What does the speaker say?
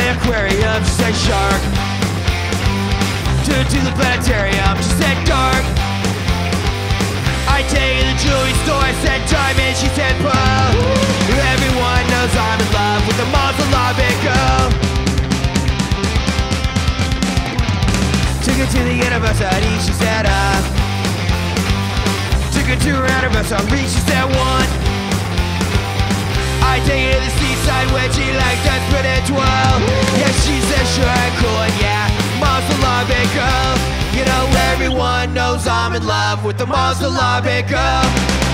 aquarium, she said shark. Took her to the planetarium, she said dark. I take her to the jewelry store, I said diamond, she said pearl. Everyone knows I'm in love with the monosyllabic girl. Took her to the university, she said took her to her anniversary, she said one. I take her to the seaside where she likes to spin and twirl. Yeah, she said sure and cool, and yeah, monosyllabic girl. You know everyone knows I'm in love with the monosyllabic girl.